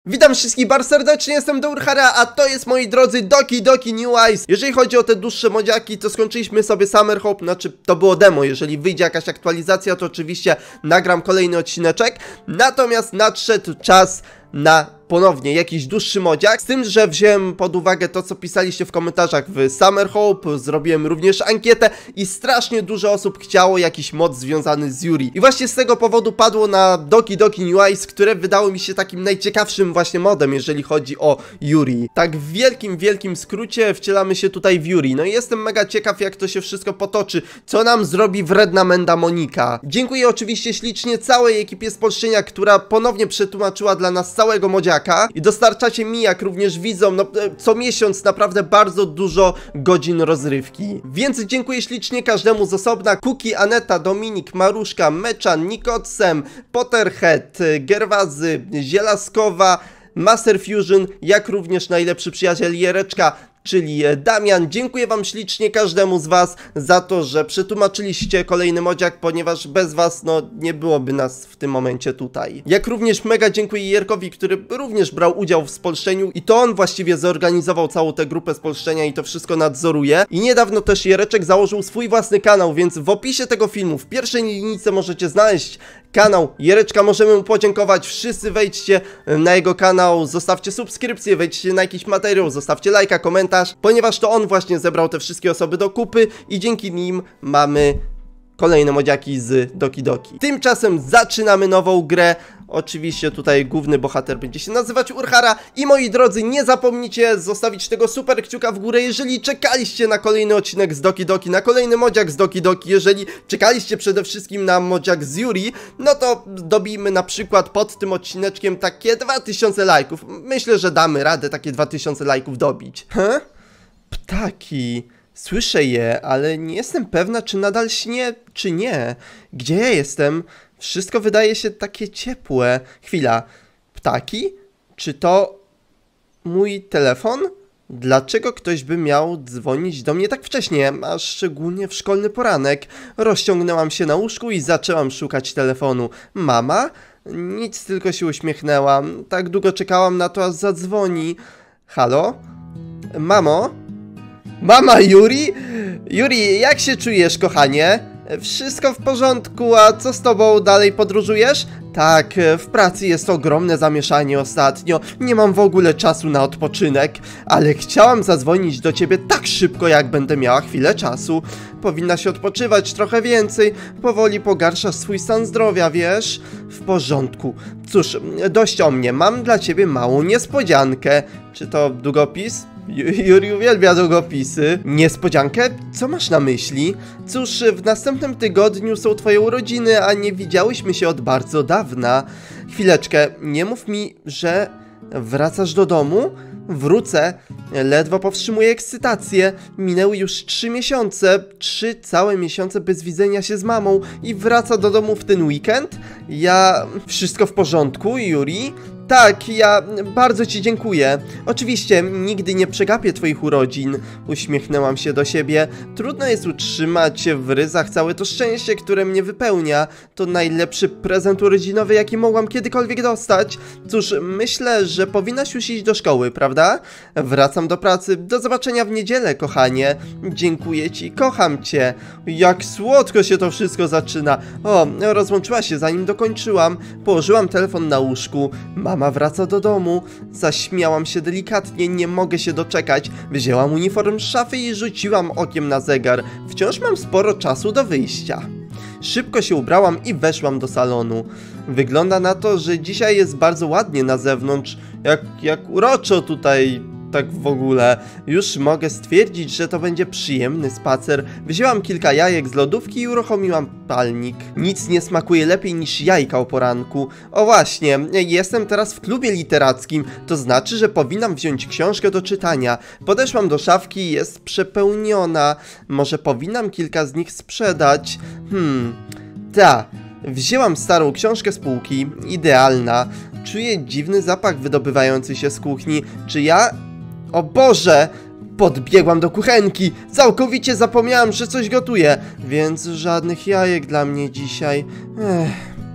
Witam wszystkich bardzo serdecznie, jestem Dourhara, a to jest, moi drodzy, Doki Doki New Ice. Jeżeli chodzi o te dłuższe modziaki, to skończyliśmy sobie Summer Hope, znaczy to było demo. Jeżeli wyjdzie jakaś aktualizacja, to oczywiście nagram kolejny odcineczek. Natomiast nadszedł czas na ponownie jakiś dłuższy modziak, z tym, że wziąłem pod uwagę to, co pisaliście w komentarzach w Summer Hope, zrobiłem również ankietę i strasznie dużo osób chciało jakiś mod związany z Yuri. I właśnie z tego powodu padło na Doki Doki New Ice, które wydało mi się takim najciekawszym właśnie modem, jeżeli chodzi o Yuri. Tak w wielkim skrócie wcielamy się tutaj w Yuri. No i jestem mega ciekaw, jak to się wszystko potoczy, co nam zrobi wredna Menda Monika. Dziękuję oczywiście ślicznie całej ekipie z Polszczenia, która ponownie przetłumaczyła dla nas całego modziaka. I dostarczacie mi, jak również widzom, no, co miesiąc naprawdę bardzo dużo godzin rozrywki. Więc dziękuję ślicznie każdemu z osobna. Kuki, Aneta, Dominik, Maruszka, Meczan, Nikotsem, Potterhead, Gerwazy, Zielaskowa, Master Fusion, jak również najlepszy przyjaciel Jereczka, czyli Damian. Dziękuję wam ślicznie każdemu z was za to, że przetłumaczyliście kolejny modziak, ponieważ bez was, no, nie byłoby nas w tym momencie tutaj. Jak również mega dziękuję Jerkowi, który również brał udział w spolszczeniu i to on właściwie zorganizował całą tę grupę spolszczenia i to wszystko nadzoruje. I niedawno też Jereczek założył swój własny kanał, więc w opisie tego filmu, w pierwszej linijce możecie znaleźć kanał Jereczka, możemy mu podziękować. Wszyscy wejdźcie na jego kanał, zostawcie subskrypcję, wejdźcie na jakiś materiał, zostawcie lajka, komentarz, ponieważ to on właśnie zebrał te wszystkie osoby do kupy i dzięki nim mamy kolejne modziaki z Doki Doki. Tymczasem zaczynamy nową grę. Oczywiście tutaj główny bohater będzie się nazywać Urhara i moi drodzy, nie zapomnijcie zostawić tego super kciuka w górę, jeżeli czekaliście na kolejny odcinek z Doki Doki, na kolejny modziak z Doki Doki, jeżeli czekaliście przede wszystkim na modziak z Yuri, no to dobijmy na przykład pod tym odcineczkiem takie 2000 lajków. Myślę, że damy radę takie 2000 lajków dobić. Ptaki. Słyszę je, ale nie jestem pewna, czy nadal śnie, czy nie. Gdzie ja jestem? Wszystko wydaje się takie ciepłe. Chwila. Ptaki? Czy to mój telefon? Dlaczego ktoś by miał dzwonić do mnie tak wcześnie, a szczególnie w szkolny poranek? Rozciągnęłam się na łóżku i zaczęłam szukać telefonu. Mama? Nic, tylko się uśmiechnęłam. Tak długo czekałam na to, aż zadzwoni. Halo? Mamo? Mama Yuri? Yuri, jak się czujesz, kochanie? Wszystko w porządku, a co z tobą, dalej podróżujesz? Tak, w pracy jest ogromne zamieszanie ostatnio, nie mam w ogóle czasu na odpoczynek, ale chciałam zadzwonić do ciebie tak szybko, jak będę miała chwilę czasu. Powinnaś odpoczywać trochę więcej, powoli pogarszasz swój stan zdrowia, wiesz? W porządku. Cóż, dość o mnie, mam dla ciebie małą niespodziankę. Czy to długopis? Yuri uwielbia długopisy. Niespodziankę? Co masz na myśli? Cóż, w następnym tygodniu są twoje urodziny, a nie widziałyśmy się od bardzo dawna. Chwileczkę, nie mów mi, że wracasz do domu? Wrócę. Ledwo powstrzymuję ekscytację. Minęły już 3 miesiące. 3 całe miesiące bez widzenia się z mamą i wraca do domu w ten weekend? Wszystko w porządku, Yuri? Tak, ja bardzo ci dziękuję. Oczywiście, nigdy nie przegapię twoich urodzin. Uśmiechnęłam się do siebie. Trudno jest utrzymać w ryzach całe to szczęście, które mnie wypełnia. To najlepszy prezent urodzinowy, jaki mogłam kiedykolwiek dostać. Cóż, myślę, że powinnaś już iść do szkoły, prawda? Wracam do pracy. Do zobaczenia w niedzielę, kochanie. Dziękuję ci, kocham cię. Jak słodko się to wszystko zaczyna. O, rozłączyła się, zanim dokończyłam. Położyłam telefon na łóżku. Mama wraca do domu. Zaśmiałam się delikatnie, nie mogę się doczekać. Wzięłam uniform z szafy i rzuciłam okiem na zegar. Wciąż mam sporo czasu do wyjścia. Szybko się ubrałam i weszłam do salonu. Wygląda na to, że dzisiaj jest bardzo ładnie na zewnątrz. Jak uroczo tutaj. Tak w ogóle. Już mogę stwierdzić, że to będzie przyjemny spacer. Wzięłam kilka jajek z lodówki i uruchomiłam palnik. Nic nie smakuje lepiej niż jajka o poranku. O właśnie, jestem teraz w klubie literackim. To znaczy, że powinnam wziąć książkę do czytania. Podeszłam do szafki i jest przepełniona. Może powinnam kilka z nich sprzedać? Wzięłam starą książkę z półki. Idealna. Czuję dziwny zapach wydobywający się z kuchni. Czy ja... O Boże! Podbiegłam do kuchenki. Całkowicie zapomniałam, że coś gotuję. Więc żadnych jajek dla mnie dzisiaj.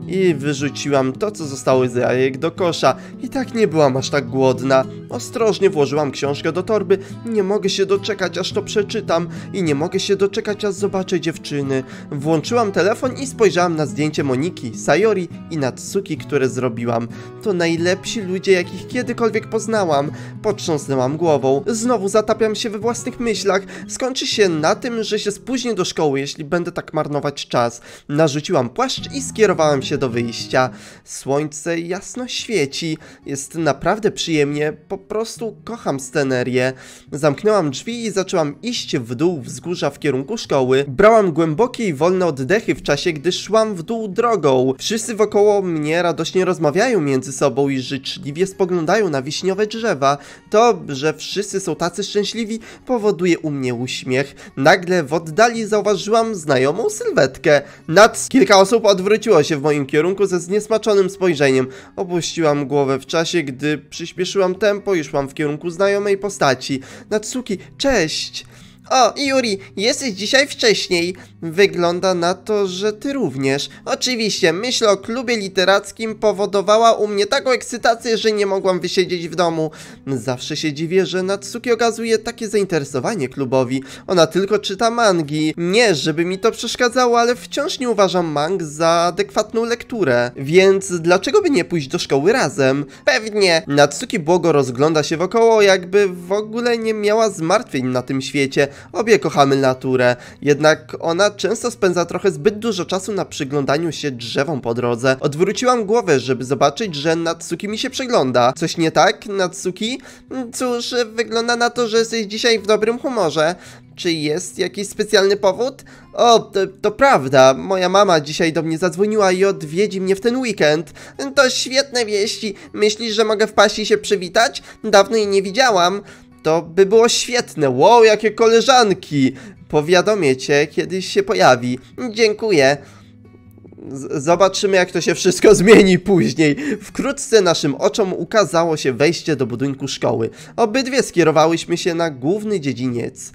i wyrzuciłam to, co zostało z jajek do kosza. I tak nie byłam aż tak głodna. Ostrożnie włożyłam książkę do torby. Nie mogę się doczekać, aż to przeczytam i nie mogę się doczekać, aż zobaczę dziewczyny. Włączyłam telefon i spojrzałam na zdjęcie Moniki, Sayori i Natsuki, które zrobiłam. To najlepsi ludzie, jakich kiedykolwiek poznałam. Potrząsnęłam głową. Znowu zatapiam się we własnych myślach. Skończy się na tym, że się spóźnię do szkoły, jeśli będę tak marnować czas. Narzuciłam płaszcz i skierowałam się do wyjścia. Słońce jasno świeci. Jest naprawdę przyjemnie. Po prostu kocham scenerię. Zamknęłam drzwi i zaczęłam iść w dół wzgórza w kierunku szkoły. Brałam głębokie i wolne oddechy w czasie, gdy szłam w dół drogą. Wszyscy wokoło mnie radośnie rozmawiają między sobą i życzliwie spoglądają na wiśniowe drzewa. To, że wszyscy są tacy szczęśliwi, powoduje u mnie uśmiech. Nagle w oddali zauważyłam znajomą sylwetkę. Kilka osób odwróciło się w moim kierunku ze zniesmaczonym spojrzeniem. Opuściłam głowę w czasie, gdy przyspieszyłam tempo i szłam w kierunku znajomej postaci. Natsuki, cześć! O, Yuri, jesteś dzisiaj wcześniej. Wygląda na to, że ty również. Oczywiście, myśl o klubie literackim powodowała u mnie taką ekscytację, że nie mogłam wysiedzieć w domu. Zawsze się dziwię, że Natsuki okazuje takie zainteresowanie klubowi. Ona tylko czyta mangi. Nie, żeby mi to przeszkadzało, ale wciąż nie uważam mang za adekwatną lekturę. Więc dlaczego by nie pójść do szkoły razem? Pewnie. Natsuki błogo rozgląda się wokoło, jakby w ogóle nie miała zmartwień na tym świecie. Obie kochamy naturę, jednak ona często spędza trochę zbyt dużo czasu na przyglądaniu się drzewom po drodze. Odwróciłam głowę, żeby zobaczyć, że Natsuki mi się przygląda. Coś nie tak, Natsuki? Cóż, wygląda na to, że jesteś dzisiaj w dobrym humorze. Czy jest jakiś specjalny powód? O, to prawda, moja mama dzisiaj do mnie zadzwoniła i odwiedzi mnie w ten weekend. To świetne wieści. Myślisz, że mogę wpaść i się przywitać? Dawno jej nie widziałam. To by było świetne. Wow, jakie koleżanki. Powiadomię cię, kiedy się pojawi. Dziękuję. Zobaczymy, jak to się wszystko zmieni później. Wkrótce naszym oczom ukazało się wejście do budynku szkoły. Obydwie skierowałyśmy się na główny dziedziniec.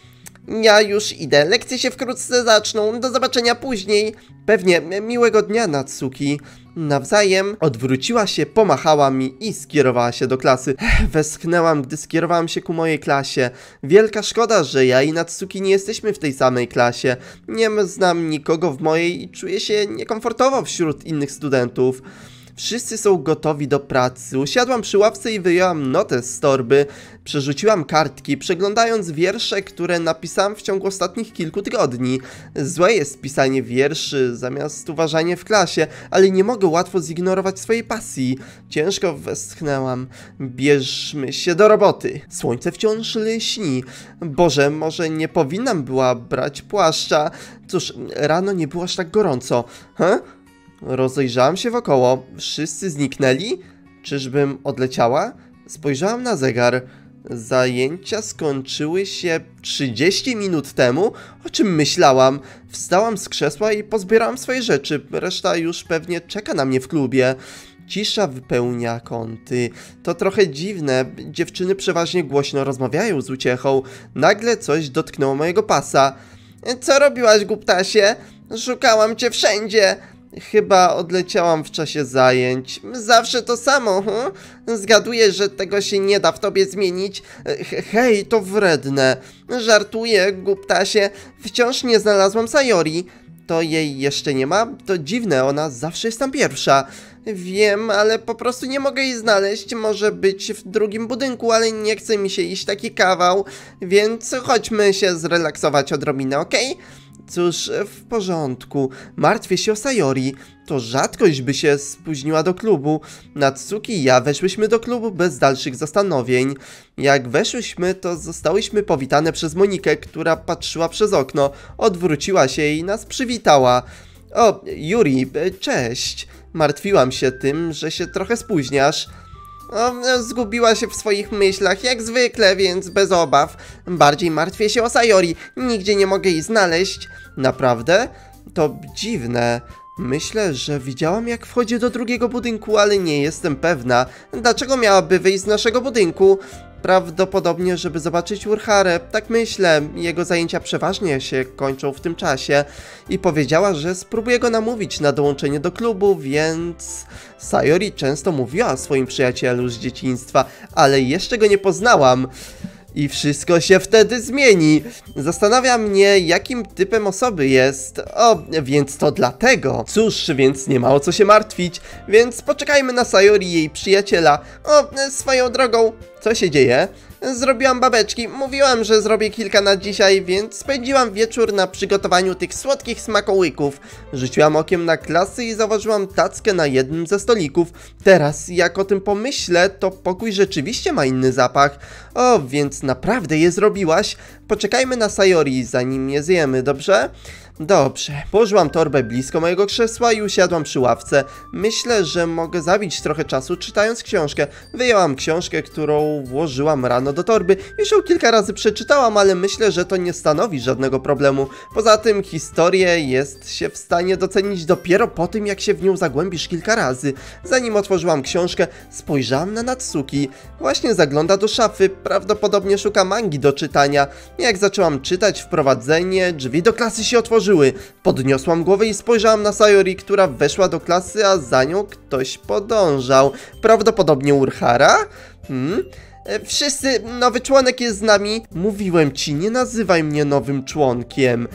Ja już idę. Lekcje się wkrótce zaczną. Do zobaczenia później. Pewnie. Miłego dnia, Natsuki. Nawzajem. Odwróciła się, pomachała mi i skierowała się do klasy. Westchnęłam, gdy skierowałam się ku mojej klasie. Wielka szkoda, że ja i Natsuki nie jesteśmy w tej samej klasie. Nie znam nikogo w mojej i czuję się niekomfortowo wśród innych studentów. Wszyscy są gotowi do pracy. Usiadłam przy ławce i wyjęłam notę z torby. Przerzuciłam kartki, przeglądając wiersze, które napisałam w ciągu ostatnich kilku tygodni. Złe jest pisanie wierszy zamiast uważanie w klasie, ale nie mogę łatwo zignorować swojej pasji. Ciężko westchnęłam. Bierzmy się do roboty. Słońce wciąż lśni. Boże, może nie powinnam była brać płaszcza. Cóż, rano nie było aż tak gorąco. Rozejrzałam się wokoło. Wszyscy zniknęli? Czyżbym odleciała? Spojrzałam na zegar. Zajęcia skończyły się 30 minut temu? O czym myślałam? Wstałam z krzesła i pozbierałam swoje rzeczy. Reszta już pewnie czeka na mnie w klubie. Cisza wypełnia kąty. To trochę dziwne. Dziewczyny przeważnie głośno rozmawiają z uciechą. Nagle coś dotknęło mojego pasa. Co robiłaś, głuptasie? Szukałam cię wszędzie. Chyba odleciałam w czasie zajęć. Zawsze to samo, Zgaduję, że tego się nie da w tobie zmienić. Hej, to wredne. Żartuję, głuptasie. Wciąż nie znalazłam Sayori. To jej jeszcze nie ma? To dziwne, ona zawsze jest tam pierwsza. Wiem, ale po prostu nie mogę jej znaleźć. Może być w drugim budynku, ale nie chce mi się iść taki kawał. Więc chodźmy się zrelaksować odrobinę, okej? Cóż, w porządku. Martwię się o Sayori. To rzadkość, by się spóźniła do klubu. Natsuki i ja weszłyśmy do klubu bez dalszych zastanowień. Jak weszłyśmy, to zostałyśmy powitane przez Monikę, która patrzyła przez okno. Odwróciła się i nas przywitała. O, Yuri, cześć. Martwiłam się tym, że się trochę spóźniasz. Zgubiła się w swoich myślach, jak zwykle, więc bez obaw. Bardziej martwię się o Sayori. Nigdzie nie mogę jej znaleźć. Naprawdę? To dziwne. Myślę, że widziałam, jak wchodzi do drugiego budynku, ale nie jestem pewna. Dlaczego miałaby wyjść z naszego budynku? Prawdopodobnie, żeby zobaczyć Urharę. Tak myślę, jego zajęcia przeważnie się kończą w tym czasie. I powiedziała, że spróbuje go namówić na dołączenie do klubu, więc... Sayori często mówiła o swoim przyjacielu z dzieciństwa, ale jeszcze go nie poznałam. I wszystko się wtedy zmieni. Zastanawia mnie, jakim typem osoby jest. O, więc to dlatego. Cóż, więc nie ma o co się martwić. Więc poczekajmy na Sayori i jej przyjaciela. O, swoją drogą, co się dzieje? Zrobiłam babeczki. Mówiłam, że zrobię kilka na dzisiaj, więc spędziłam wieczór na przygotowaniu tych słodkich smakołyków. Rzuciłam okiem na klasy i zauważyłam tackę na jednym ze stolików. Teraz, jak o tym pomyślę, to pokój rzeczywiście ma inny zapach. O, więc naprawdę je zrobiłaś? Poczekajmy na Sayori, zanim je zjemy, dobrze? Dobrze, położyłam torbę blisko mojego krzesła i usiadłam przy ławce. Myślę, że mogę zabić trochę czasu czytając książkę. Wyjęłam książkę, którą włożyłam rano do torby. Już ją kilka razy przeczytałam, ale myślę, że to nie stanowi żadnego problemu. Poza tym historię jest się w stanie docenić dopiero po tym, jak się w nią zagłębisz kilka razy. Zanim otworzyłam książkę, spojrzałam na Natsuki. Właśnie zagląda do szafy, prawdopodobnie szuka mangi do czytania. Jak zaczęłam czytać wprowadzenie, drzwi do klasy się otworzyły. Podniosłam głowę i spojrzałam na Sayori, która weszła do klasy, a za nią ktoś podążał. Prawdopodobnie Urhara? Wszyscy, nowy członek jest z nami. Mówiłem ci, nie nazywaj mnie nowym członkiem.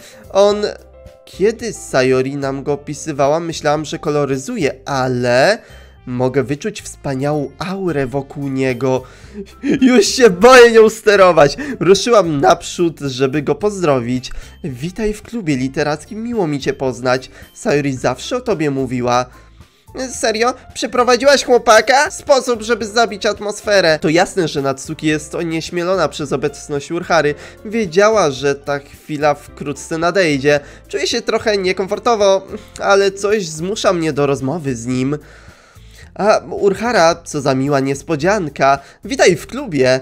Kiedy Sayori nam go opisywała, myślałam, że koloryzuje, ale... Mogę wyczuć wspaniałą aurę wokół niego. Już się boję nią sterować. Ruszyłam naprzód, żeby go pozdrowić. Witaj w klubie literackim, miło mi cię poznać. Sayori zawsze o tobie mówiła. Serio? Przyprowadziłaś chłopaka? Sposób, żeby zabić atmosferę. To jasne, że Natsuki jest onieśmielona przez obecność Urhary. Wiedziała, że ta chwila wkrótce nadejdzie. Czuję się trochę niekomfortowo, ale coś zmusza mnie do rozmowy z nim. A, Urhara, co za miła niespodzianka. Witaj w klubie.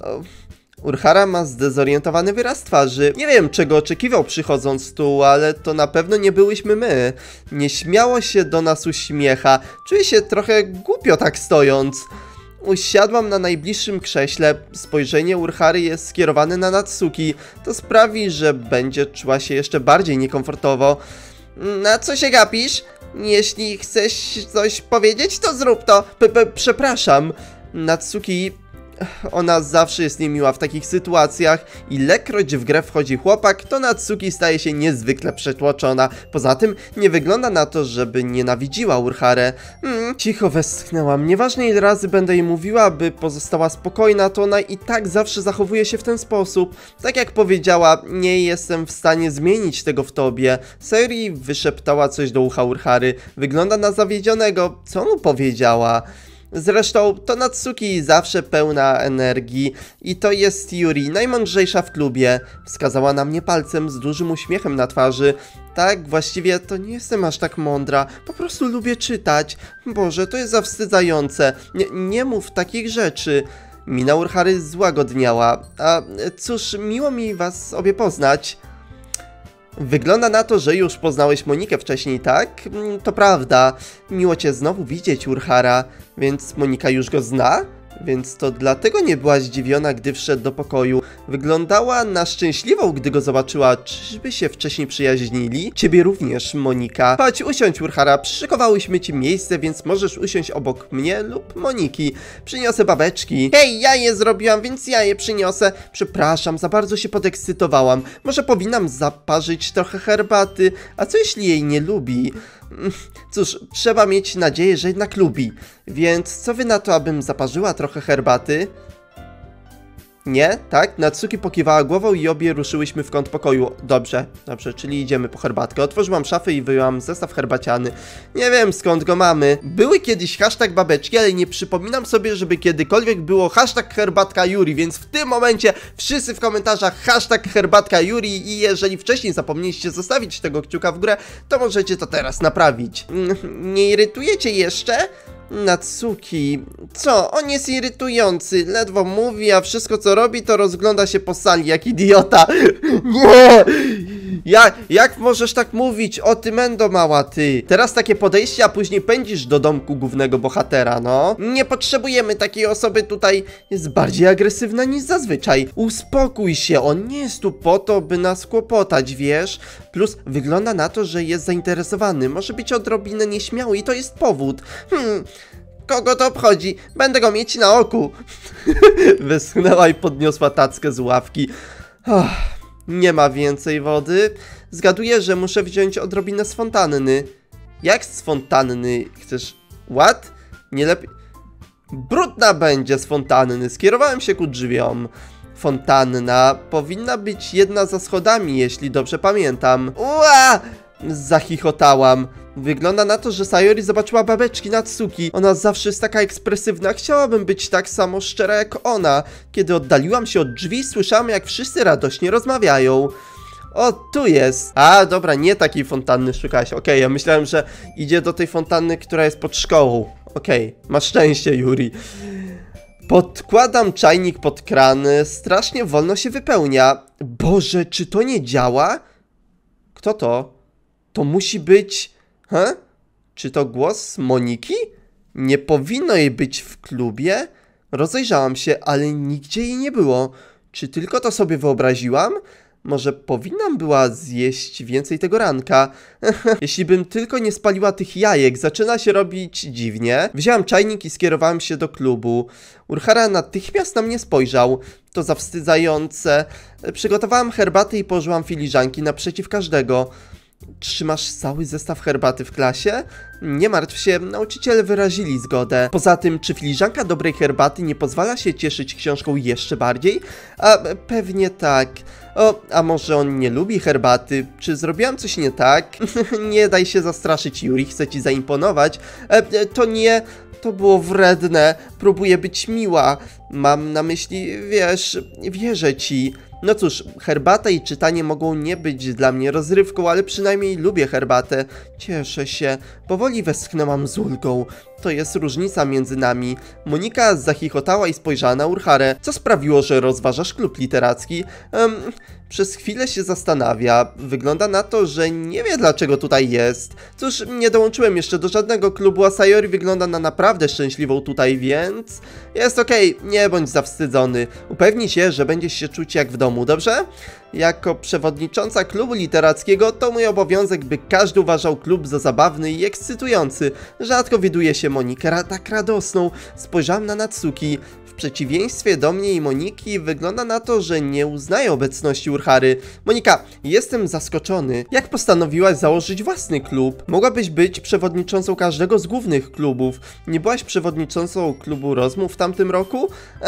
Urhara ma zdezorientowany wyraz twarzy. Nie wiem, czego oczekiwał przychodząc tu, ale to na pewno nie byłyśmy my. Nieśmiało się do nas uśmiecha. Czuję się trochę głupio tak stojąc. Usiadłam na najbliższym krześle. Spojrzenie Urhary jest skierowane na Natsuki. To sprawi, że będzie czuła się jeszcze bardziej niekomfortowo. Na co się gapisz? Jeśli chcesz coś powiedzieć, to zrób to. Przepraszam. Natsuki... Ona zawsze jest niemiła w takich sytuacjach. Ilekroć w grę wchodzi chłopak, to Natsuki staje się niezwykle przetłoczona. Poza tym nie wygląda na to, żeby nienawidziła Urharę. Cicho westchnęłam. Nieważne ile razy będę jej mówiła, by pozostała spokojna, to ona i tak zawsze zachowuje się w ten sposób. Tak jak powiedziała, nie jestem w stanie zmienić tego w tobie. Sayori wyszeptała coś do ucha Urhary. Wygląda na zawiedzionego. Co mu powiedziała? Zresztą to Natsuki zawsze pełna energii i to jest Yuri, najmądrzejsza w klubie. Wskazała na mnie palcem z dużym uśmiechem na twarzy. Tak, właściwie to nie jestem aż tak mądra, po prostu lubię czytać. Boże, to jest zawstydzające. Nie mów takich rzeczy. Mina Urhary złagodniała. A cóż, miło mi was obie poznać. Wygląda na to, że już poznałeś Monikę wcześniej, tak? To prawda. Miło cię znowu widzieć, Urhara. Więc Monika już go zna? Więc to dlatego nie była zdziwiona, gdy wszedł do pokoju. Wyglądała na szczęśliwą, gdy go zobaczyła. Czyżby się wcześniej przyjaźnili? Ciebie również, Monika. Chodź, usiądź, Urhara. Przyszykowałyśmy ci miejsce, więc możesz usiąść obok mnie lub Moniki. Przyniosę babeczki. Hej, ja je zrobiłam, więc ja je przyniosę. Przepraszam, za bardzo się podekscytowałam. Może powinnam zaparzyć trochę herbaty. A co jeśli jej nie lubi? Cóż, trzeba mieć nadzieję, że jednak lubi. Więc co wy na to, abym zaparzyła trochę herbaty? Nie? Tak? Natsuki pokiwała głową i obie ruszyłyśmy w kąt pokoju. Dobrze, czyli idziemy po herbatkę. Otworzyłam szafę i wyjęłam zestaw herbaciany. Nie wiem, skąd go mamy. Były kiedyś hashtag babeczki, ale nie przypominam sobie, żeby kiedykolwiek było hashtag herbatka Yuri, więc w tym momencie wszyscy w komentarzach hashtag herbatka Yuri i jeżeli wcześniej zapomnieliście zostawić tego kciuka w górę, to możecie to teraz naprawić. Nie irytujecie jeszcze? Natsuki, co? On jest irytujący, ledwo mówi, a wszystko co robi to rozgląda się po sali jak idiota. Nie! Jak możesz tak mówić? O ty mendo mała, ty. Teraz takie podejście, a później pędzisz do domku głównego bohatera, no. Nie potrzebujemy takiej osoby tutaj. Jest bardziej agresywna niż zazwyczaj. Uspokój się, on nie jest tu po to, by nas kłopotać, wiesz? Plus wygląda na to, że jest zainteresowany. Może być odrobinę nieśmiały i to jest powód. Kogo to obchodzi? Będę go mieć na oku. Wyschnęła i podniosła tackę z ławki. Nie ma więcej wody. Zgaduję, że muszę wziąć odrobinę z fontanny. Jak z fontanny? Chcesz... What? Nie lepiej... Brudna będzie z fontanny. Skierowałem się ku drzwiom. Fontanna powinna być jedna za schodami, jeśli dobrze pamiętam. Ua! Zachichotałam. Wygląda na to, że Sayori zobaczyła babeczki Natsuki. Ona zawsze jest taka ekspresywna. Chciałabym być tak samo szczera jak ona. Kiedy oddaliłam się od drzwi, słyszałam, jak wszyscy radośnie rozmawiają. O, tu jest. A, dobra, nie takiej fontanny szukałaś. Okej, ja myślałem, że idzie do tej fontanny, która jest pod szkołą. Okej, masz szczęście, Yuri. Podkładam czajnik pod kran. Strasznie wolno się wypełnia. Boże, czy to nie działa? Kto to? To musi być... Czy to głos Moniki? Nie powinno jej być w klubie? Rozejrzałam się, ale nigdzie jej nie było. Czy tylko to sobie wyobraziłam? Może powinnam była zjeść więcej tego ranka? Jeśli bym tylko nie spaliła tych jajek, zaczyna się robić dziwnie. Wziąłem czajnik i skierowałem się do klubu. Urahara natychmiast na mnie spojrzał. To zawstydzające. Przygotowałam herbatę i położyłam filiżanki naprzeciw każdego. Trzymasz cały zestaw herbaty w klasie? Nie martw się, nauczyciele wyrazili zgodę. Poza tym, czy filiżanka dobrej herbaty nie pozwala się cieszyć książką jeszcze bardziej? A pewnie tak. O, a może on nie lubi herbaty? Czy zrobiłam coś nie tak? Nie daj się zastraszyć, Yuri, chcę ci zaimponować. To nie... To było wredne. Próbuję być miła. Mam na myśli, wiesz, wierzę ci. No cóż, herbata i czytanie mogą nie być dla mnie rozrywką, ale przynajmniej lubię herbatę. Cieszę się. Powoli westchnęłam z ulgą. To jest różnica między nami. Monika zachichotała i spojrzała na Uraharę. Co sprawiło, że rozważasz klub literacki? Przez chwilę się zastanawia. Wygląda na to, że nie wie, dlaczego tutaj jest. Cóż, nie dołączyłem jeszcze do żadnego klubu, a Sayori wygląda na naprawdę szczęśliwą tutaj, więc... Jest okej, nie bądź zawstydzony. Upewnij się, że będziesz się czuć jak w domu, dobrze? Jako przewodnicząca klubu literackiego to mój obowiązek, by każdy uważał klub za zabawny i ekscytujący. Rzadko widuje się Monikę tak radosną. Spojrzałam na Natsuki. W przeciwieństwie do mnie i Moniki wygląda na to, że nie uznaje obecności Urahary. Monika, jestem zaskoczony. Jak postanowiłaś założyć własny klub? Mogłabyś być przewodniczącą każdego z głównych klubów. Nie byłaś przewodniczącą klubu rozmów w tamtym roku?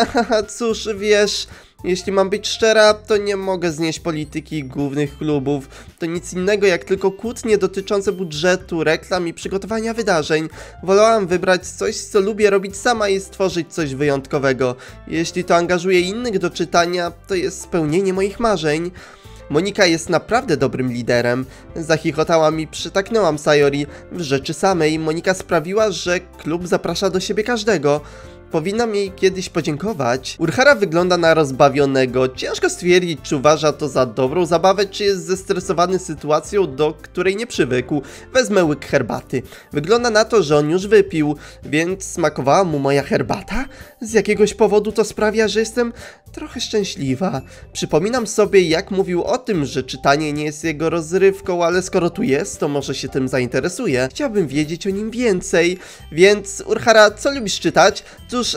Cóż, wiesz... Jeśli mam być szczera, to nie mogę znieść polityki głównych klubów. To nic innego jak tylko kłótnie dotyczące budżetu, reklam i przygotowania wydarzeń. Wolałam wybrać coś, co lubię robić sama i stworzyć coś wyjątkowego. Jeśli to angażuje innych do czytania, to jest spełnienie moich marzeń. Monika jest naprawdę dobrym liderem. Zachichotałam i przytaknęłam Sayori. W rzeczy samej Monika sprawiła, że klub zaprasza do siebie każdego. Powinnam jej kiedyś podziękować. Urahara wygląda na rozbawionego. Ciężko stwierdzić, czy uważa to za dobrą zabawę, czy jest zestresowany sytuacją, do której nie przywykł. Wezmę łyk herbaty. Wygląda na to, że on już wypił, więc smakowała mu moja herbata? Z jakiegoś powodu to sprawia, że jestem trochę szczęśliwa. Przypominam sobie, jak mówił o tym, że czytanie nie jest jego rozrywką, ale skoro tu jest, to może się tym zainteresuje. Chciałbym wiedzieć o nim więcej. Więc, Urahara, co lubisz czytać? Cóż,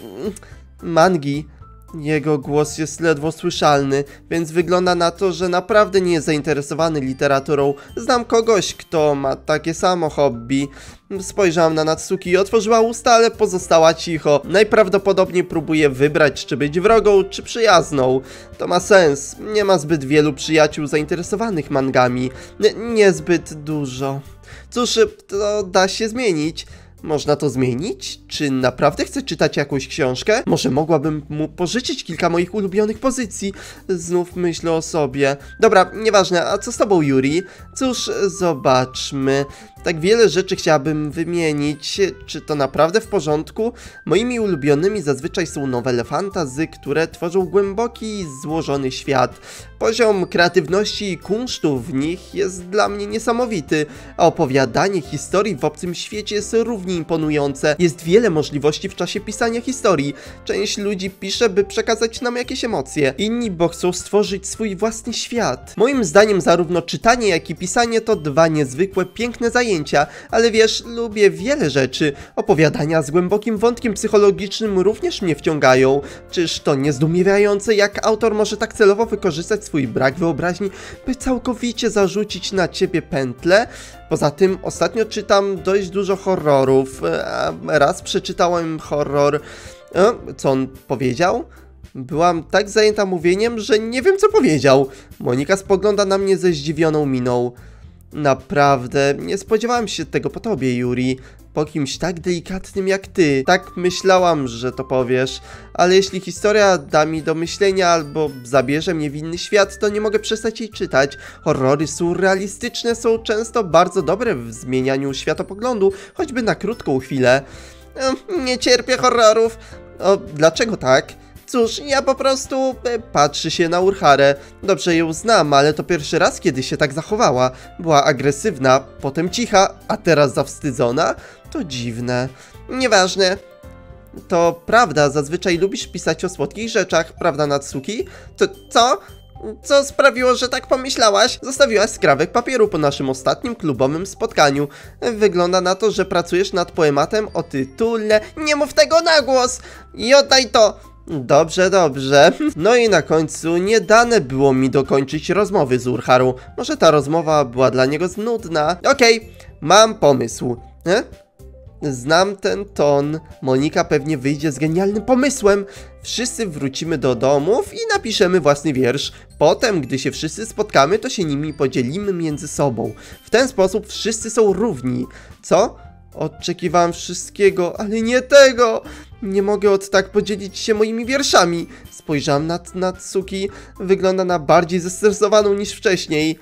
mangi. Jego głos jest ledwo słyszalny, więc wygląda na to, że naprawdę nie jest zainteresowany literaturą. Znam kogoś, kto ma takie samo hobby. Spojrzałam na Natsuki i otworzyła usta, ale pozostała cicho. Najprawdopodobniej próbuje wybrać, czy być wrogą, czy przyjazną. To ma sens. Nie ma zbyt wielu przyjaciół zainteresowanych mangami. Niezbyt dużo. Cóż, to da się zmienić. Można to zmienić? Czy naprawdę chce czytać jakąś książkę? Może mogłabym mu pożyczyć kilka moich ulubionych pozycji? Znów myślę o sobie. Dobra, nieważne, a co z tobą, Yuri? Cóż, zobaczmy. Tak wiele rzeczy chciałabym wymienić. Czy to naprawdę w porządku? Moimi ulubionymi zazwyczaj są nowele fantasy, które tworzą głęboki i złożony świat. Poziom kreatywności i kunsztu w nich jest dla mnie niesamowity, a opowiadanie historii w obcym świecie jest równie imponujące. Jest wiele możliwości w czasie pisania historii. Część ludzi pisze, by przekazać nam jakieś emocje, inni bo chcą stworzyć swój własny świat. Moim zdaniem zarówno czytanie, jak i pisanie to dwa niezwykłe, piękne zajęcia, ale wiesz, lubię wiele rzeczy. Opowiadania z głębokim wątkiem psychologicznym również mnie wciągają. Czyż to nie zdumiewające, jak autor może tak celowo wykorzystać swój brak wyobraźni, by całkowicie zarzucić na ciebie pętlę? Poza tym ostatnio czytam dość dużo horrorów. Raz przeczytałem horror... Co on powiedział? Byłam tak zajęta mówieniem, że nie wiem co powiedział. Monika spogląda na mnie ze zdziwioną miną. Naprawdę, nie spodziewałam się tego po tobie, Yuri. Po kimś tak delikatnym jak ty. Tak myślałam, że to powiesz. Ale jeśli historia da mi do myślenia albo zabierze mnie w inny świat, to nie mogę przestać jej czytać. Horrory surrealistyczne są często bardzo dobre w zmienianiu światopoglądu, choćby na krótką chwilę. Nie cierpię horrorów. Dlaczego tak? Cóż, ja po prostu patrzy się na Urharę. Dobrze ją znam, ale to pierwszy raz, kiedy się tak zachowała. Była agresywna, potem cicha, a teraz zawstydzona? To dziwne. Nieważne. To prawda, zazwyczaj lubisz pisać o słodkich rzeczach, prawda, Natsuki? To co? Co sprawiło, że tak pomyślałaś? Zostawiłaś skrawek papieru po naszym ostatnim klubowym spotkaniu. Wygląda na to, że pracujesz nad poematem o tytule Nie mów tego na głos! I oddaj to! Dobrze, dobrze. No i na końcu nie dane było mi dokończyć rozmowy z Urharą. Może ta rozmowa była dla niego nudna. Okej, mam pomysł. Znam ten ton. Monika pewnie wyjdzie z genialnym pomysłem. Wszyscy wrócimy do domów i napiszemy własny wiersz. Potem, gdy się wszyscy spotkamy, to się nimi podzielimy między sobą. W ten sposób wszyscy są równi. Co? Oczekiwałem wszystkiego, ale nie tego. Nie mogę od tak podzielić się moimi wierszami. Spojrzałem na Natsuki. Wygląda na bardziej zestresowaną niż wcześniej.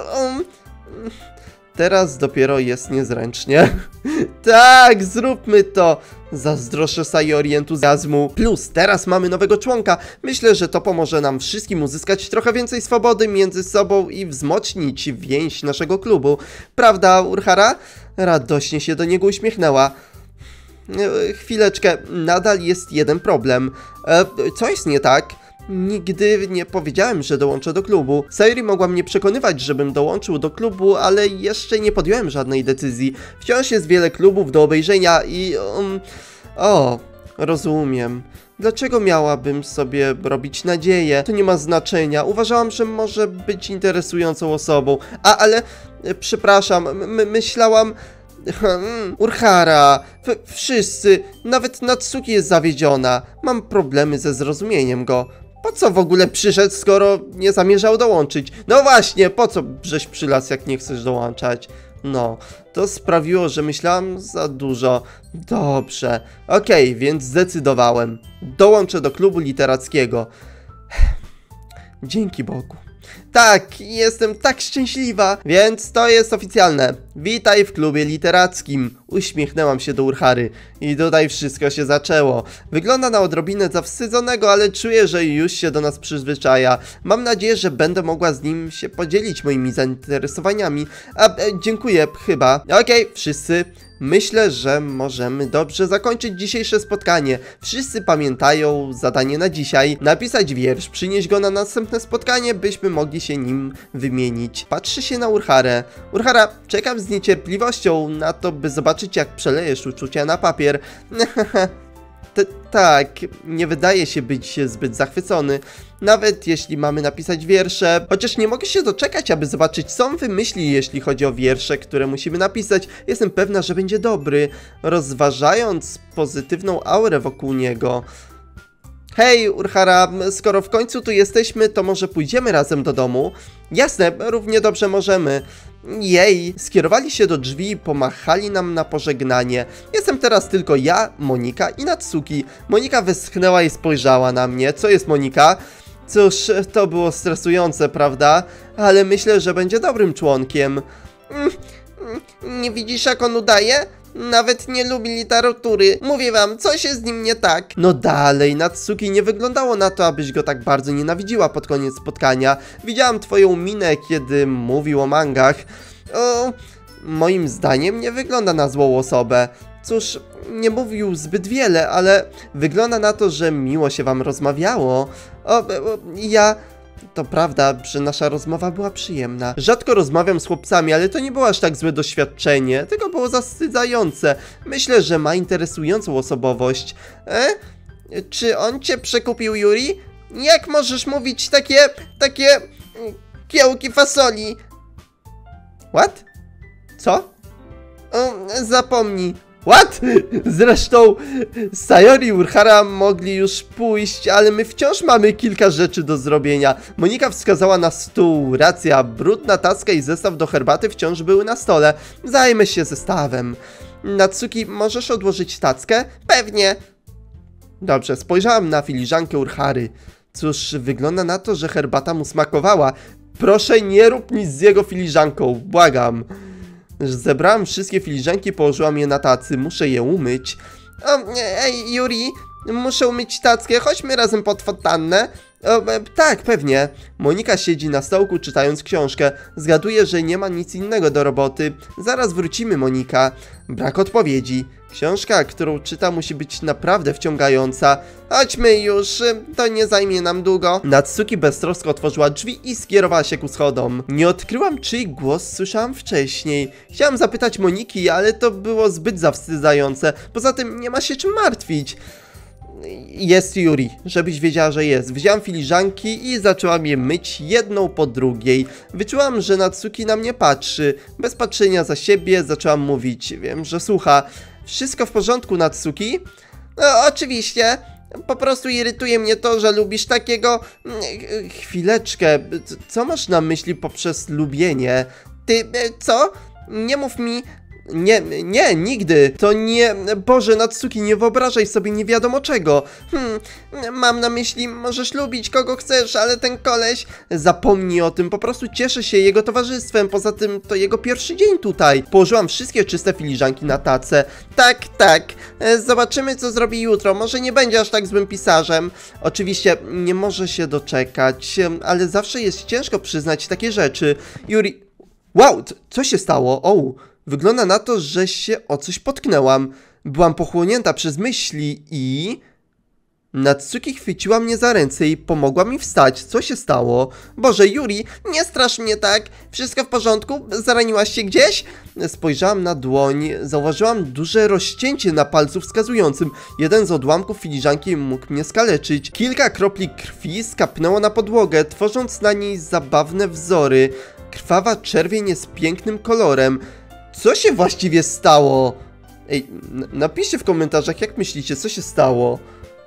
Teraz dopiero jest niezręcznie. Tak, zróbmy to! Zazdroszczę Sayori entuzjazmu. Plus, teraz mamy nowego członka. Myślę, że to pomoże nam wszystkim uzyskać trochę więcej swobody między sobą i wzmocnić więź naszego klubu. Prawda, Urhara? Radośnie się do niego uśmiechnęła. Chwileczkę, nadal jest jeden problem. Co jest nie tak? Nigdy nie powiedziałem, że dołączę do klubu. Sayori mogła mnie przekonywać, żebym dołączył do klubu, ale jeszcze nie podjąłem żadnej decyzji. Wciąż jest wiele klubów do obejrzenia i... rozumiem. Dlaczego miałabym sobie robić nadzieję? To nie ma znaczenia. Uważałam, że może być interesującą osobą. Ale... przepraszam, myślałam... Urhara, wszyscy, nawet Natsuki jest zawiedziona. Mam problemy ze zrozumieniem go. Po co w ogóle przyszedł, skoro nie zamierzał dołączyć? No właśnie, po co żeś przylazł, jak nie chcesz dołączać? No, to sprawiło, że myślałam za dużo. Dobrze, okej, więc zdecydowałem. Dołączę do klubu literackiego. Dzięki Bogu. Tak, jestem tak szczęśliwa, więc to jest oficjalne. Witaj w klubie literackim. Uśmiechnęłam się do Urhary i tutaj wszystko się zaczęło. Wygląda na odrobinę zawstydzonego, ale czuję, że już się do nas przyzwyczaja. Mam nadzieję, że będę mogła z nim się podzielić moimi zainteresowaniami. Dziękuję, chyba. Okej, wszyscy. Myślę, że możemy dobrze zakończyć dzisiejsze spotkanie. Wszyscy pamiętają zadanie na dzisiaj. Napisać wiersz, przynieść go na następne spotkanie, byśmy mogli się nim wymienić. Patrzy się na Urharę. Urhara, czekam z niecierpliwością na to, by zobaczyć, jak przelejesz uczucia na papier. Tak, nie wydaje się być zbyt zachwycony. Nawet jeśli mamy napisać wiersze. Chociaż nie mogę się doczekać, aby zobaczyć, co on wymyśli, jeśli chodzi o wiersze, które musimy napisać. Jestem pewna, że będzie dobry. Rozważając pozytywną aurę wokół niego. Hej, Urhara, skoro w końcu tu jesteśmy, to może pójdziemy razem do domu? Jasne, równie dobrze możemy. Jej, skierowali się do drzwi i pomachali nam na pożegnanie. Jestem teraz tylko ja, Monika i Natsuki. Monika westchnęła i spojrzała na mnie. Co jest, Monika? Cóż, to było stresujące, prawda? Ale myślę, że będzie dobrym członkiem. Nie widzisz, jak on udaje? Nawet nie lubi literatury. Mówię wam, coś jest z nim nie tak. No dalej, Natsuki, nie wyglądało na to, abyś go tak bardzo nienawidziła pod koniec spotkania. Widziałam twoją minę, kiedy mówił o mangach. Moim zdaniem nie wygląda na złą osobę. Cóż, nie mówił zbyt wiele, ale wygląda na to, że miło się wam rozmawiało. To prawda, że nasza rozmowa była przyjemna. Rzadko rozmawiam z chłopcami, ale to nie było aż tak złe doświadczenie, tylko było zawstydzające. Myślę, że ma interesującą osobowość. Czy on cię przekupił, Yuri? Jak możesz mówić takie kiełki fasoli? What? Co? Zapomnij. What? Zresztą Sayori i Urahara mogli już pójść, ale my wciąż mamy kilka rzeczy do zrobienia. Monika wskazała na stół. Racja, brudna tacka i zestaw do herbaty wciąż były na stole. Zajmę się zestawem. Natsuki, możesz odłożyć tackę? Pewnie. Dobrze, spojrzałam na filiżankę Urahary. Cóż, wygląda na to, że herbata mu smakowała. Proszę, nie rób nic z jego filiżanką, błagam. Zebrałam wszystkie filiżanki, położyłam je na tacy. Muszę je umyć. Ej, Yuri, muszę umyć tackę. Chodźmy razem pod fontannę. Tak, pewnie. Monika siedzi na stołku, czytając książkę. Zgaduję, że nie ma nic innego do roboty. Zaraz wrócimy, Monika. Brak odpowiedzi. Książka, którą czyta, musi być naprawdę wciągająca. Chodźmy już, to nie zajmie nam długo. Natsuki beztrosko otworzyła drzwi i skierowała się ku schodom. Nie odkryłam, czyj głos słyszałam wcześniej. Chciałam zapytać Moniki, ale to było zbyt zawstydzające. Poza tym nie ma się czym martwić. Jest Yuri, żebyś wiedziała, że jest. Wziąłam filiżanki i zaczęłam je myć jedną po drugiej. Wyczułam, że Natsuki na mnie patrzy. Bez patrzenia za siebie zaczęłam mówić. Wiem, że słucha. Wszystko w porządku, Natsuki? Oczywiście. Po prostu irytuje mnie to, że lubisz takiego... Chwileczkę. Co masz na myśli poprzez lubienie? Ty, co? Nie mów mi... Nie, nigdy. To nie... Boże, Natsuki, nie wyobrażaj sobie nie wiadomo czego. Mam na myśli, możesz lubić kogo chcesz, ale ten koleś... Zapomnij o tym, po prostu cieszę się jego towarzystwem. Poza tym to jego pierwszy dzień tutaj. Położyłam wszystkie czyste filiżanki na tacę. Tak. Zobaczymy, co zrobi jutro. Może nie będzie aż tak złym pisarzem. Oczywiście nie może się doczekać, ale zawsze jest ciężko przyznać takie rzeczy. Yuri... Wow, co się stało? Wygląda na to, że się o coś potknęłam. Byłam pochłonięta przez myśli i... Natsuki chwyciła mnie za ręce i pomogła mi wstać. Co się stało? Boże, Yuri, nie strasz mnie tak. Wszystko w porządku? Zaraniłaś się gdzieś? Spojrzałam na dłoń. Zauważyłam duże rozcięcie na palcu wskazującym. Jeden z odłamków filiżanki mógł mnie skaleczyć. Kilka kropli krwi skapnęło na podłogę, tworząc na niej zabawne wzory. Krwawa czerwień jest pięknym kolorem. Co się właściwie stało? Ej, napiszcie w komentarzach, jak myślicie, co się stało?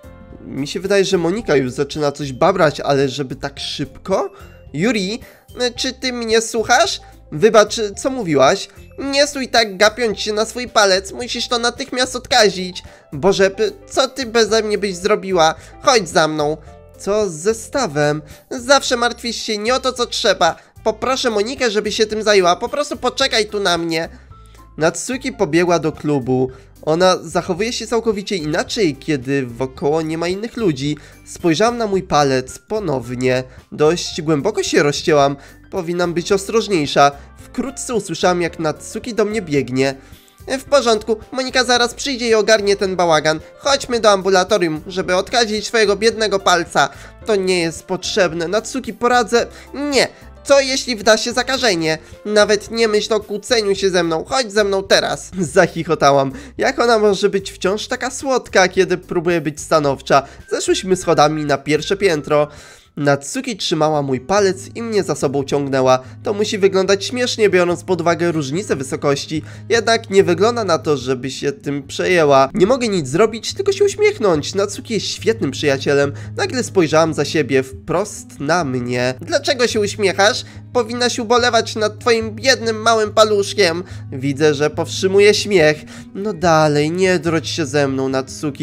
Mi się wydaje, że Monika już zaczyna coś babrać, ale żeby tak szybko? Yuri, czy ty mnie słuchasz? Wybacz, co mówiłaś? Nie stój tak gapiąc się na swój palec, musisz to natychmiast odkazić. Boże, co ty beze mnie byś zrobiła? Chodź za mną. Co z zestawem? Zawsze martwisz się nie o to, co trzeba. Poproszę Monikę, żeby się tym zajęła. Po prostu poczekaj tu na mnie. Natsuki pobiegła do klubu. Ona zachowuje się całkowicie inaczej, kiedy wokoło nie ma innych ludzi. Spojrzałam na mój palec ponownie. Dość głęboko się rozcięłam. Powinnam być ostrożniejsza. Wkrótce usłyszałam, jak Natsuki do mnie biegnie. W porządku, Monika zaraz przyjdzie i ogarnie ten bałagan. Chodźmy do ambulatorium, żeby odkazić twojego biednego palca. To nie jest potrzebne. Natsuki, poradzę. Nie. Co jeśli wda się zakażenie? Nawet nie myśl o kłóceniu się ze mną. Chodź ze mną teraz. Zachichotałam. Jak ona może być wciąż taka słodka, kiedy próbuje być stanowcza? Zeszłyśmy schodami na pierwsze piętro. Natsuki trzymała mój palec i mnie za sobą ciągnęła. To musi wyglądać śmiesznie, biorąc pod uwagę różnicę wysokości. Jednak nie wygląda na to, żeby się tym przejęła. Nie mogę nic zrobić, tylko się uśmiechnąć. Natsuki jest świetnym przyjacielem. Nagle spojrzałam za siebie, wprost na mnie. Dlaczego się uśmiechasz? Powinnaś ubolewać nad twoim biednym małym paluszkiem. Widzę, że powstrzymuje śmiech. No dalej, nie drodź się ze mną, Natsuki.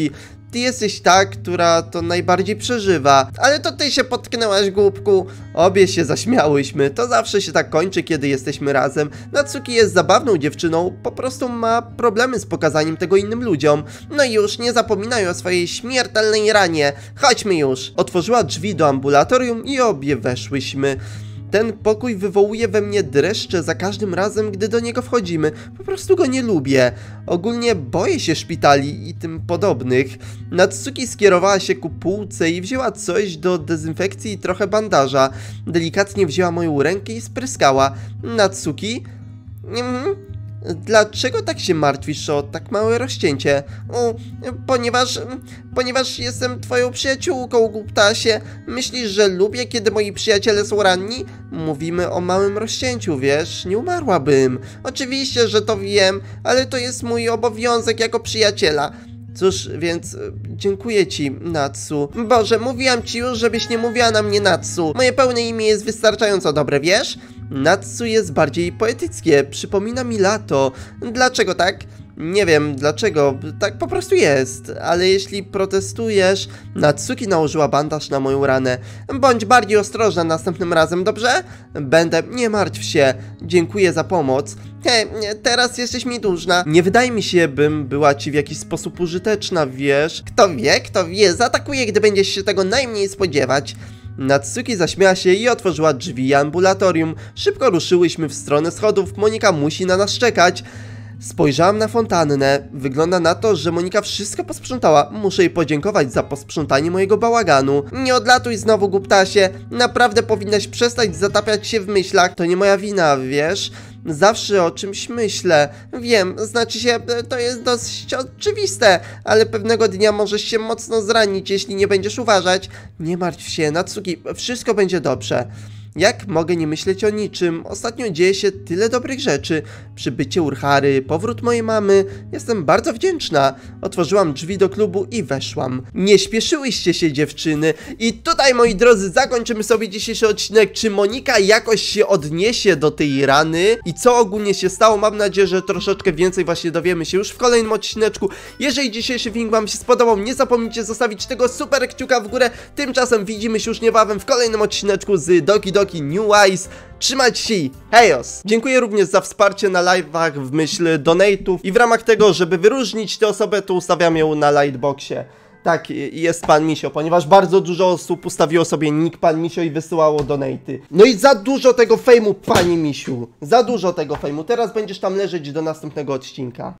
ty jesteś ta, która to najbardziej przeżywa. Ale to ty się potknęłaś, głupku. Obie się zaśmiałyśmy, to zawsze się tak kończy, kiedy jesteśmy razem. Natsuki jest zabawną dziewczyną, po prostu ma problemy z pokazaniem tego innym ludziom. No już, nie zapominaj o swojej śmiertelnej ranie. Chodźmy już. Otworzyła drzwi do ambulatorium i obie weszłyśmy. Ten pokój wywołuje we mnie dreszcze za każdym razem, gdy do niego wchodzimy. Po prostu go nie lubię. Ogólnie boję się szpitali i tym podobnych. Natsuki skierowała się ku półce i wzięła coś do dezynfekcji i trochę bandaża. Delikatnie wzięła moją rękę i spryskała. Natsuki? Dlaczego tak się martwisz o tak małe rozcięcie? Ponieważ jestem twoją przyjaciółką, głuptasie. Myślisz, że lubię, kiedy moi przyjaciele są ranni? Mówimy o małym rozcięciu, wiesz? Nie umarłabym. Oczywiście, że to wiem, ale to jest mój obowiązek jako przyjaciela. Cóż, więc dziękuję ci, Natsu. Boże, mówiłam ci już, żebyś nie mówiła na mnie Natsu. Moje pełne imię jest wystarczająco dobre, wiesz? Natsu jest bardziej poetyckie, przypomina mi lato. Dlaczego tak? Nie wiem dlaczego, tak po prostu jest, ale jeśli protestujesz... Natsuki nałożyła bandaż na moją ranę. Bądź bardziej ostrożna następnym razem, dobrze? Będę, nie martw się, dziękuję za pomoc. Teraz jesteś mi dłużna. Nie wydaje mi się, bym była ci w jakiś sposób użyteczna, wiesz? Kto wie, zaatakuję, gdy będziesz się tego najmniej spodziewać. Natsuki zaśmiała się i otworzyła drzwi ambulatorium. Szybko ruszyłyśmy w stronę schodów, Monika musi na nas czekać. Spojrzałam na fontannę. Wygląda na to, że Monika wszystko posprzątała. Muszę jej podziękować za posprzątanie mojego bałaganu. Nie odlatuj znowu, głuptasie. Naprawdę powinnaś przestać zatapiać się w myślach. To nie moja wina, wiesz? Zawsze o czymś myślę. Wiem, znaczy się, to jest dość oczywiste, ale pewnego dnia możesz się mocno zranić, jeśli nie będziesz uważać. Nie martw się, Natsuki, wszystko będzie dobrze. Jak mogę nie myśleć o niczym? Ostatnio dzieje się tyle dobrych rzeczy. Przybycie Urhary, powrót mojej mamy. Jestem bardzo wdzięczna. Otworzyłam drzwi do klubu i weszłam. Nie śpieszyłyście się, dziewczyny. I tutaj, moi drodzy, zakończymy sobie dzisiejszy odcinek. Czy Monika jakoś się odniesie do tej rany? I co ogólnie się stało? Mam nadzieję, że troszeczkę więcej właśnie dowiemy się już w kolejnym odcineczku. Jeżeli dzisiejszy film wam się spodobał, nie zapomnijcie zostawić tego super kciuka w górę. Tymczasem widzimy się już niebawem w kolejnym odcineczku z Doki Doki New Eyes. Trzymajcie się i hejos! Dziękuję również za wsparcie na live'ach w myśl donate'ów i w ramach tego, żeby wyróżnić tę osobę, to ustawiam ją na lightboxie. Tak, jest pan Misio, ponieważ bardzo dużo osób ustawiło sobie nick pan Misio i wysyłało donate'y. No i za dużo tego fejmu, panie Misiu. Za dużo tego fejmu. Teraz będziesz tam leżeć do następnego odcinka.